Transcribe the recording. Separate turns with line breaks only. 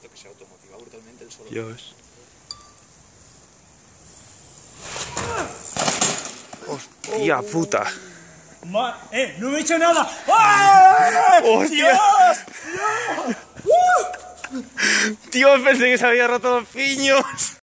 visto que se automotiva brutalmente el solo.
Dios. Hostia puta.
¡No me he hecho nada! ¡Ah!
¡Hostia!
¡Dios!
Dios, pensé que se había roto los piños.